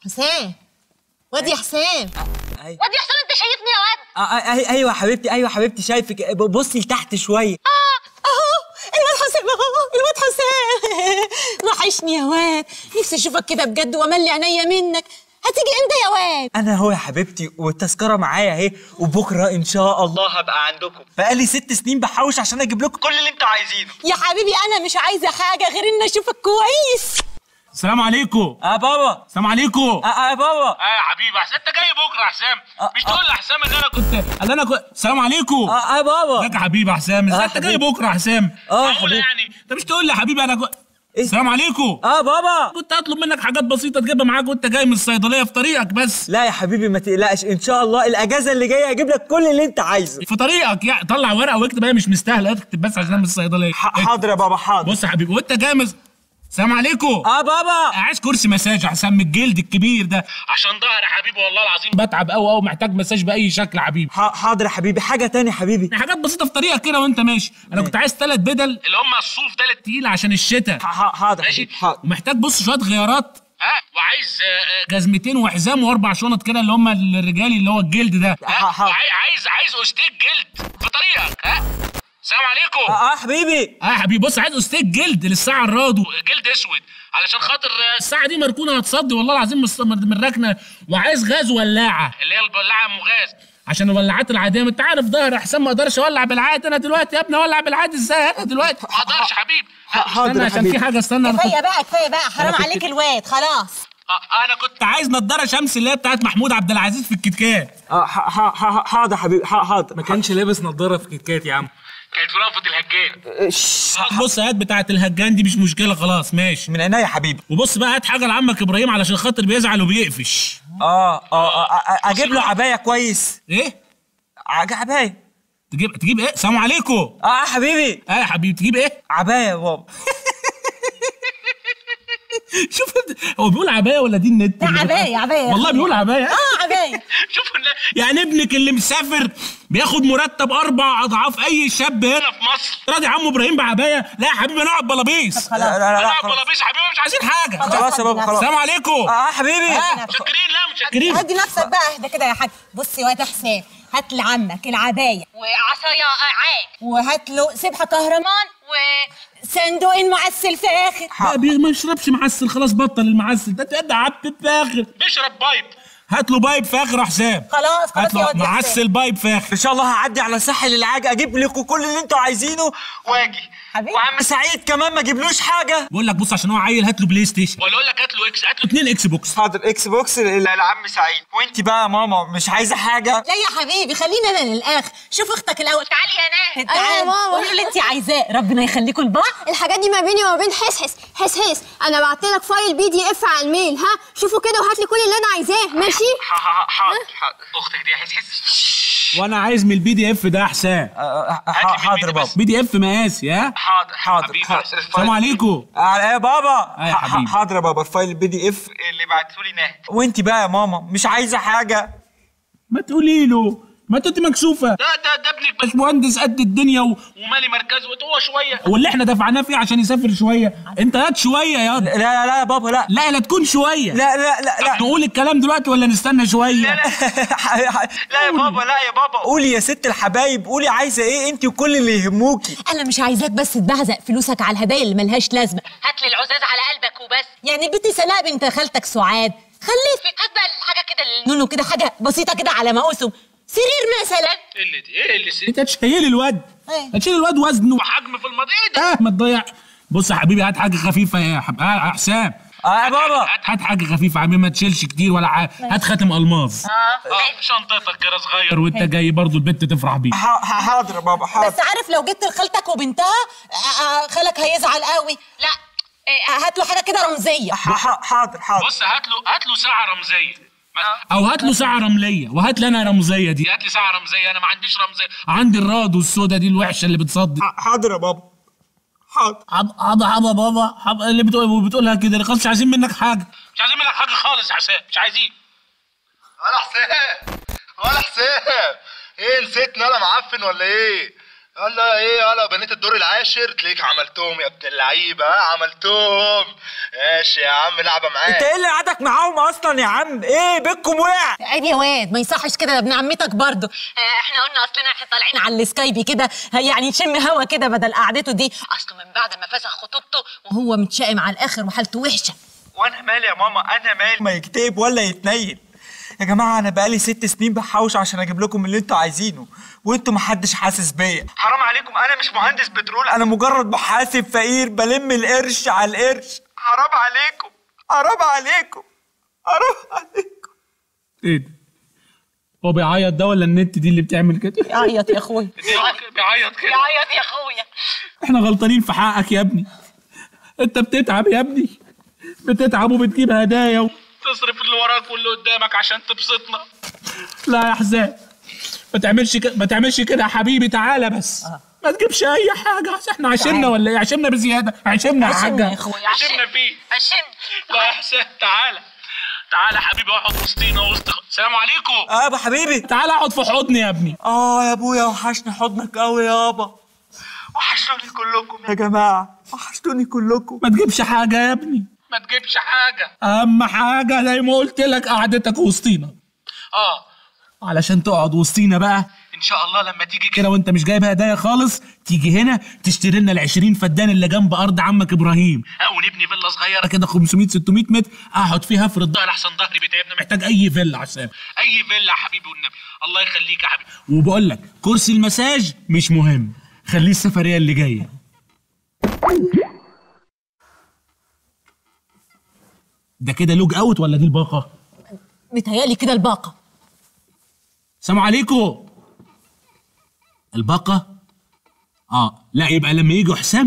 حسام، واد يا حسام. واد يا حسام، انت شايفني يا واد؟ ايوه حبيبتي، ايوه حبيبتي، شايفك. بصي لتحت شويه. اهو الواد حسام، اهو الواد حسام. وحشني يا واد، نفسي اشوفك كده بجد واملي عينيا منك. هتيجي امتى يا واد؟ انا اهو يا حبيبتي، والتذكره معايا اهي، وبكره ان شاء الله هبقى عندكم. بقالي 6 سنين بحوش عشان اجيب لكم كل اللي انتوا عايزينه. يا حبيبي انا مش عايزه حاجه غير ان اشوفك كويس. السلام عليكم. بابا. السلام عليكم. بابا. يا حبيبي حسام، انت جاي بكره يا حسام؟ مش تقول لحسام ان انا كنت السلام عليكم. بابا. ازيك يا حبيبي يا حسام؟ ازاي انت جاي بكره يا حسام؟ حبيبي. يعني انت مش تقول لي يا حبيبي انا السلام عليكم. بابا. كنت هطلب منك حاجات بسيطه تجيبها معاك وانت جاي من الصيدليه في طريقك بس. لا يا حبيبي ما تقلقش، ان شاء الله الاجازه اللي جايه اجيب لك كل اللي انت عايزه. في طريقك يعني، طلع ورقه واكتب، هي مش مستاهله اكتب بس عشان من الصيدليه. حاضر يا بابا حاضر. بص يا حبيبي وانت جاي السلام عليكم. بابا. عايز كرسي مساج احسن من الجلد الكبير ده، عشان ظهري يا حبيبي والله العظيم بتعب قوي محتاج مساج باي شكل يا حبيبي. حاضر يا حبيبي. حاجه تاني يا حبيبي؟ حاجات بسيطه في طريقك كده وانت ماشي. انا كنت عايز 3 بدل اللي هم الصوف ده التقيل عشان الشتاء. حاضر ماشي. حاضر. ومحتاج بص شويه غيارات. وعايز جزمتين وحزام و4 شنط كده اللي هم الرجالي اللي هو الجلد ده. عايز استيك جلد في طريقك. السلام عليكم. حبيبي. يا حبيبي بص، عايز استيك جلد للساعه الرادو، جلد اسود، علشان خاطر الساعه دي مركونه هتصدي والله العظيم من ركنه. وعايز غاز ولاعه اللي هي الولاعه ام غاز، عشان الولاعات العاديه انت عارف ظهري يا حسام ما اقدرش اولع بالعادي. انا دلوقتي يا ابني اولع بالعادي ازاي انا دلوقتي؟ ما اقدرش حبيبي. حاضر عشان في حاجه استنى. كفايه بقى كفايه بقى، حرام عليك الواد خلاص. انا كنت عايز نضاره شمس اللي هي بتاعت محمود عبد العزيز في الكتكات. حاضر حبيبي حاضر. ما كانش لابس نضاره في الكتكات يا عم، كانت في رأفت الهجان. بص هات بتاعة الهجان دي مش مشكلة خلاص ماشي. من عينيا يا حبيبي. وبص بقى هات حاجة لعمك إبراهيم علشان خاطر بيزعل وبيقفش. أجيب له عباية كويس. إيه؟ عباية. تجيب إيه؟ السلام عليكم. حبيبي. يا حبيبي تجيب إيه؟ عباية يا بابا. شوف هو بيقول عباية ولا دي النت؟ لا عباية والله بيقول عباية. عباية. شوف يعني ابنك اللي مسافر بياخد مرتب 4 أضعاف أي شاب هنا في مصر، راضي يا عم إبراهيم بعباية؟ لا يا حبيبي نقعد بلابيس. لا نقعد بلابيس يا حبيبي، مش عايزين حاجة. خلاص يا بابا خلاص. السلام عليكم. حبيبي. متشكرين. لا متشكرين. هدي نفسك بقى، اهدى كده يا حاج. بص يا واد حسام، هات لعمك العباية وعصايا عاج، وهات له سبحة كهرمان وصندوقين معسل فاخر. ما يشربش معسل خلاص، بطل المعسل ده عبد فاخر، بيشرب بايب. هات له بايب فاخر يا حسام. خلاص هات يا له واد معسل بايب فاخر. ان شاء الله هعدي على ساحل العاج اجيب لكم كل اللي انتوا عايزينه واجي. حبيبي. وعم سعيد كمان ما جيبلوش حاجه. بقول لك بص، عشان هو عيل هات له بلاي ستيشن، ولا اقول لك هات له 2 اكس بوكس. حاضر اكس بوكس لعم سعيد. وانت بقى يا ماما مش عايزه حاجه؟ لا يا حبيبي خلينا انا للاخر. شوف اختك الاول. تعالي يا ناهد. تعالي يا ماما، قولي اللي انت عايزاه، ربنا يخليكم لبعض. الحاجات دي ما بيني وما بين حس. انا بعت لك فايل PDF على الميل، شوفوا كده وهات لي كل اللي انا عايزاه ماشي. حاضر. اختك دي حس. وانا عايز من PDF ده يا حسام. حاضر بابا. PDF مقاسي. حاضر. السلام عليكم. يا بابا. يا حبيبي. حاضر يا بابا. الفايل PDF اللي بعتهولي ناهد. وانت بقى يا ماما مش عايزه حاجه؟ ما تقولي له، ما انت مكسوفه. ده ابنك باشمهندس قد الدنيا ومالي مركزه هو شويه، واللي احنا دفعناه فيه عشان يسافر شويه انت هات شويه يا لا يا بابا لا تكون شويه. لا نقول الكلام دلوقتي ولا نستنى شويه؟ لا يا بابا قولي يا ست الحبايب، قولي عايزه ايه انت وكل اللي يهموكي. انا مش عايزاك بس تبهزق فلوسك على الهدايا اللي ملهاش لازمه. هات لي العزاز على قلبك وبس. يعني بنتي سناء بنت خالتك سعاد خليك هات بقى حاجه كده نونو كده، حاجه بسيطه كده على مقاسهم. سرير مثلا. ايه اللي سرير؟ انت هتشيلي الواد. هتشيل الواد وزنه وحجم في الماضي. ايه ده؟ ما تضيع. بص يا حبيبي هات حاجه خفيفه يا حسام. يا بابا هات حاجه خفيفه يا حبيبي، ما تشيلش كتير ولا حاجه. هات خاتم الماظ. شنطتك كده صغير وانت جاي برضو البنت تفرح بيه. حاضر يا بابا حاضر. بس عارف لو جبت لخالتك وبنتها خالك هيزعل قوي. لا هات له حاجه كده رمزيه. حاضر. بص هات له ساعه رمزيه، او هات له ساعه رمليه، وهات لي انا رمزيه دي. هات لي ساعه رمزيه، انا ما عنديش رمزيه، عندي الرادو السودا دي الوحشه اللي بتصدي. حاضر يا بابا حاضر. حاضر بابا اللي بتقولها كده خلاص، مش عايزين منك حاجه، مش عايزين منك حاجه خالص يا حسام، مش عايزين. ولا حسام ايه نسيتني انا معفن ولا ايه؟ يلا ايه، يلا بنيت الدور العاشر تلاقيك عملتهم يا ابن اللعيبه، عملتهم. ماشي يا عم، لعبه معاك. انت ايه اللي قعدك معاهم اصلا يا عم؟ ايه بيتكم وقع؟ عيب يا واد، ما يصحش كده، ده ابن عمتك برضه. احنا قلنا اصلنا احنا طالعين على السكايبي كده يعني نشم هوا كده بدل قعدته دي، اصله من بعد ما فسخ خطوبته وهو متشائم على الاخر وحالته وحشه. وانا مالي يا ماما، انا مالي، ما يكتئب ولا يتنيل. يا جماعه انا بقالي 6 سنين بحوش عشان اجيب لكم اللي انتوا عايزينه، وانتوا محدش حاسس بيا. حرام عليكم، انا مش مهندس بترول، انا مجرد محاسب فقير بلم القرش على القرش. حرام عليكم، حرام عليكم، حرام عليكم. ايه ده؟ هو بيعيط ده ولا النت دي اللي بتعمل كده؟ بيعيط يا اخويا، بيعيط كده. بيعيط يا اخويا. احنا غلطانين في حقك يا ابني. انت بتتعب يا ابني، بتتعب وبتجيب هدايا وتصرف اللي وراك واللي قدامك عشان تبسطنا. لا يا حسام، ما تعملش كده يا حبيبي، تعالى بس. ما تجيبش اي حاجه، احنا عشمنا ولا ايه؟ عشمنا بزياده، عشمنا يا حاجه، يا اخويا، عشمنا فيه. لا يا حسام، تعالى يا حبيبي، اقعد وسطينا وسط. السلام عليكم. يابا حبيبي، تعالى اقعد في حضني يا ابني. يا ابويا، وحشني حضنك قوي يابا، وحشتوني كلكم يا جماعه، وحشتوني كلكم. ما تجيبش حاجه يا ابني، ما تجيبش حاجه. اهم حاجه زي ما قلت لك قعدتك وسطينا. علشان تقعد وسطينا بقى ان شاء الله لما تيجي كده وانت مش جايب هدايا خالص، تيجي هنا تشتري لنا ال20 فدان اللي جنب ارض عمك ابراهيم، ونبني فيلا صغيره كده 500 600 متر اقعد فيها افرد ظهري احسن ظهري بيتعبنا. محتاج اي فيلا عشان اي فيلا يا حبيبي والنبي. الله يخليك يا حبيبي. وبقول لك كرسي المساج مش مهم، خليه السفريه اللي جايه. ده كده لوج اوت ولا دي الباقه؟ متهيألي كده الباقه. السلام عليكم. الباقه؟ لا، يبقى لما يجوا حسام